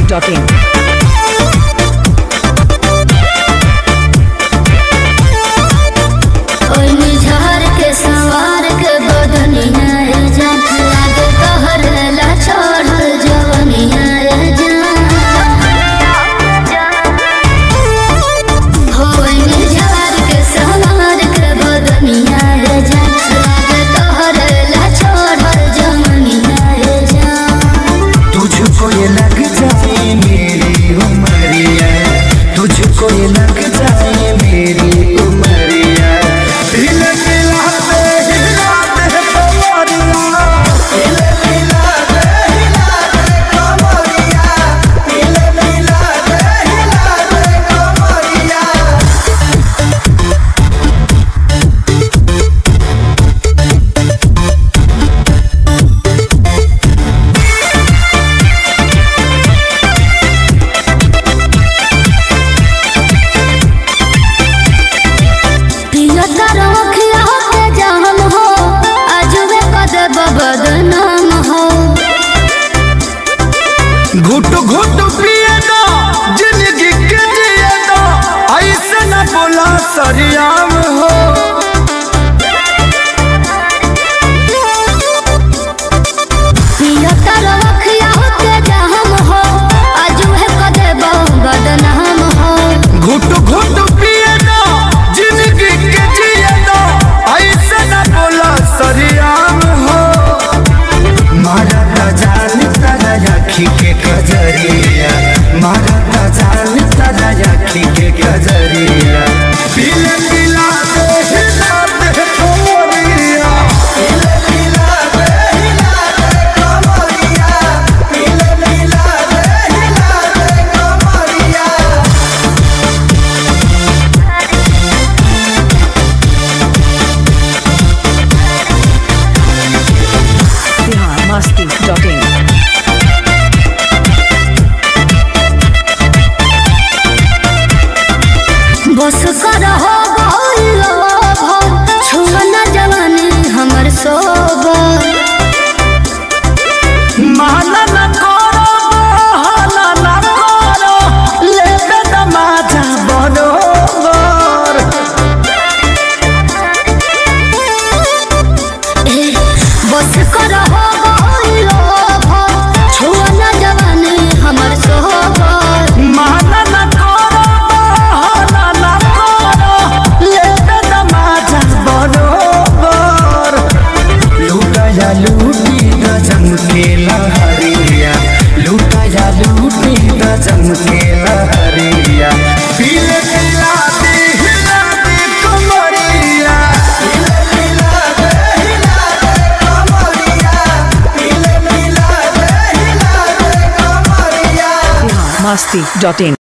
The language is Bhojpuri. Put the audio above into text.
biharmasti.in घुट घुट पिए दो जिंदगी के जिए दो ऐसे न बोला सरियाम हो घुट घुट पिए दो जिंदगी के जिए दो ऐसे न बोला सरियाम हो मारा जान तारा राखी के कजरिया मारा जान तारा राखी के कजरिया पीले पिला दे हिला दे कमरिया पीले पिला दे हिला दे कमरिया पीले पिला दे हिला दे कमरिया biharmasti.in बस कर हो छुआ जवानी हमर सोबर माला न करो हाला न करो लेबे दमाजा बरोबर बस कर हो छुआ जवानी हमर सोबर माला न करो हाला न करो लेबे दमाजा बरोबर लूटाया लूटी न चमके लहरिया लूटाया लूटी न चमके लहरिया पीले पिला दे हिला दे कमरिया पीले पिला दे हिला दे कमरिया पीले पिला दे हिला दे कमरिया biharmasti.in